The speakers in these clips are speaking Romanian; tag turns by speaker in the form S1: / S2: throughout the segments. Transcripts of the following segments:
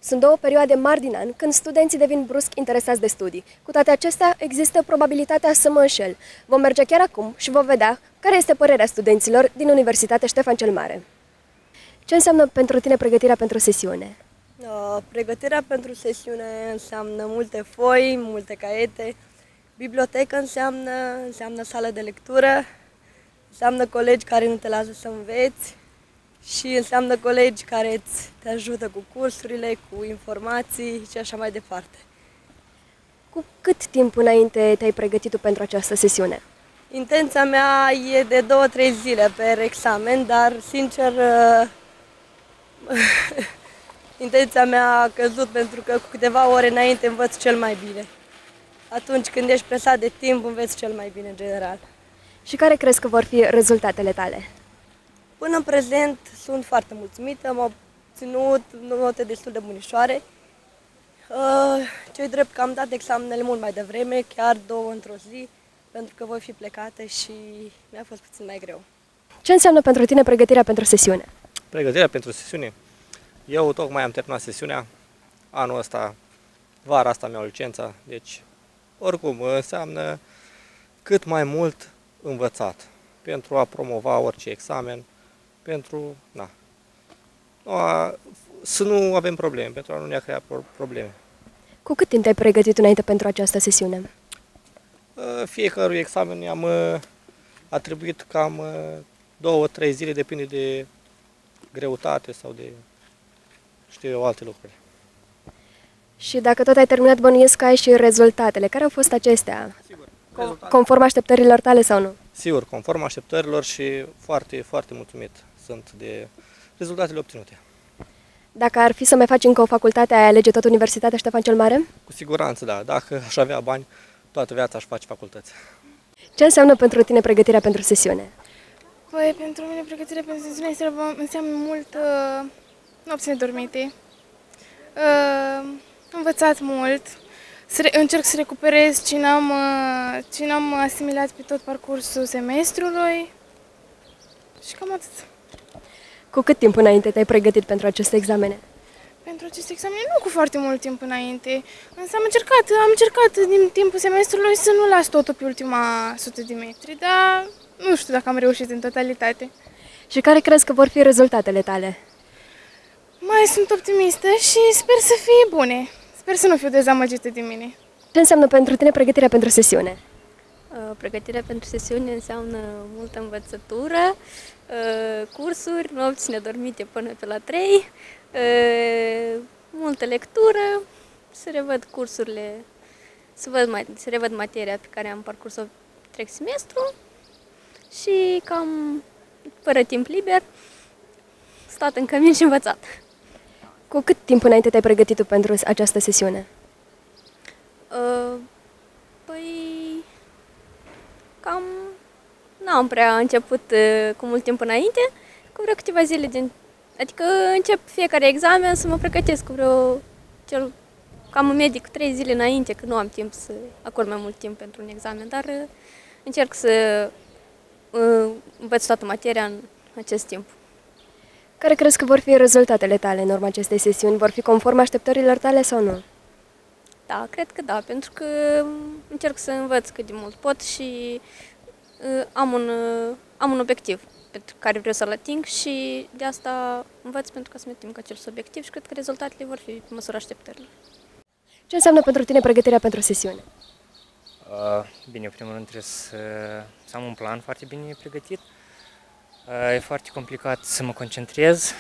S1: Sunt două perioade mari din an când studenții devin brusc interesați de studii. Cu toate acestea, există probabilitatea să mă înșel. Vom merge chiar acum și vom vedea care este părerea studenților din Universitatea Ștefan cel Mare. Ce înseamnă pentru tine pregătirea pentru sesiune?
S2: Pregătirea pentru sesiune înseamnă multe foi, multe caiete, bibliotecă înseamnă sală de lectură, înseamnă colegi care nu te lasă să înveți și înseamnă colegi care te ajută cu cursurile, cu informații și așa mai departe.
S1: Cu cât timp înainte te-ai pregătit tu pentru această sesiune?
S2: Intenția mea e de 2-3 zile pe examen, dar sincer intenția mea a căzut pentru că cu câteva ore înainte învăț cel mai bine. Atunci când ești presat de timp, înveți cel mai bine în general.
S1: Și care crezi că vor fi rezultatele tale?
S2: Până în prezent sunt foarte mulțumită, am obținut note destul de bunișoare. Ce-i drept că am dat examenele mult mai devreme, chiar 2 într-o zi, pentru că voi fi plecată și mi-a fost puțin mai greu.
S1: Ce înseamnă pentru tine pregătirea pentru sesiune?
S3: Pregătirea pentru sesiune? Eu tocmai am terminat sesiunea, anul ăsta, vara asta mi-au licența, deci oricum înseamnă cât mai mult învățat pentru a promova orice examen, pentru să nu avem probleme, pentru a nu ne crea probleme.
S1: Cu cât timp te-ai pregătit înainte pentru această sesiune?
S3: Fiecărui examen i-am atribuit cam 2-3 zile, depinde de greutate sau de alte lucruri.
S1: Și dacă tot ai terminat, bănuiesc că ai și rezultatele. Care au fost acestea?
S3: Sigur.
S1: Conform așteptărilor tale sau nu?
S3: Sigur, conform așteptărilor și foarte, foarte mulțumit sunt de rezultatele obținute.
S1: Dacă ar fi să mai faci încă o facultate, ai alege tot Universitatea Ștefan cel Mare?
S3: Cu siguranță, da. Dacă aș avea bani, toată viața aș face facultăți.
S1: Ce înseamnă pentru tine pregătirea pentru sesiune?
S4: Păi, pentru mine pregătirea pentru sesiune înseamnă mult nopți nedormite, învățat mult, încerc să recuperez ce n-am asimilat pe tot parcursul semestrului și cam atât.
S1: Cu cât timp înainte te-ai pregătit pentru aceste examene?
S4: Pentru aceste examene nu cu foarte mult timp înainte, însă am încercat din timpul semestrului să nu las totul pe ultima 100 de metri, dar nu știu dacă am reușit în totalitate.
S1: Și care crezi că vor fi rezultatele tale?
S4: Mai sunt optimistă și sper să fie bune. Sper să nu fiu dezamăgită de mine.
S1: Ce înseamnă pentru tine pregătirea pentru sesiune?
S5: Pregătirea pentru sesiune înseamnă multă învățătură, cursuri, nopți nedormite până pe la 3, multă lectură, să revăd cursurile, să revăd materia pe care am parcurs-o trec semestru și cam fără timp liber, stat în cămin și învățat.
S1: Cu cât timp înainte te-ai pregătit tu pentru această sesiune?
S5: Păi, cam n-am prea început cu mult timp înainte, cu vreo câteva zile adică încep fiecare examen să mă pregătesc cu cam în medie 3 zile înainte, că nu am timp să acord mai mult timp pentru un examen, dar încerc să învăț toată materia în acest timp.
S1: Care crezi că vor fi rezultatele tale în urma acestei sesiuni? Vor fi conform așteptărilor tale sau nu?
S5: Da, cred că da, pentru că încerc să învăț cât de mult pot și am un obiectiv pentru care vreau să-l ating și de asta învăț pentru ca să-mi ating acel obiectiv și cred că rezultatele vor fi pe măsura așteptărilor.
S1: Ce înseamnă pentru tine pregătirea pentru sesiune?
S6: Bine, în primul rând trebuie să am un plan foarte bine pregătit. E foarte complicat să mă concentrez,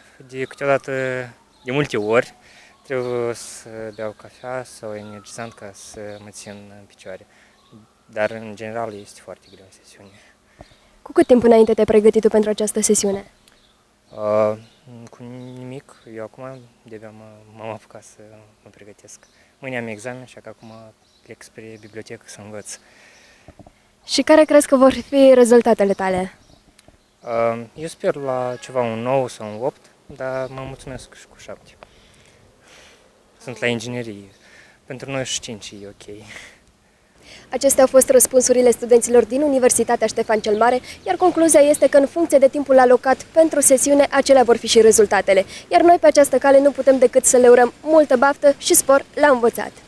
S6: de multe ori trebuie să beau cafea sau energizant ca să mă țin în picioare, dar în general este foarte greu sesiune.
S1: Cu cât timp înainte te-ai pregătit tu pentru această sesiune?
S6: Cu nimic, eu acum de-abia m-am apucat să mă pregătesc. Mâine am examen, așa că acum plec spre bibliotecă să învăț.
S1: Și care crezi că vor fi rezultatele tale?
S6: Eu sper la ceva un 9 sau un 8, dar mă mulțumesc și cu 7. Sunt la inginerie. Pentru noi și 5 e ok.
S1: Acestea au fost răspunsurile studenților din Universitatea Ștefan cel Mare, iar concluzia este că în funcție de timpul alocat pentru sesiune, acelea vor fi și rezultatele. Iar noi pe această cale nu putem decât să le urăm multă baftă și spor la învățat!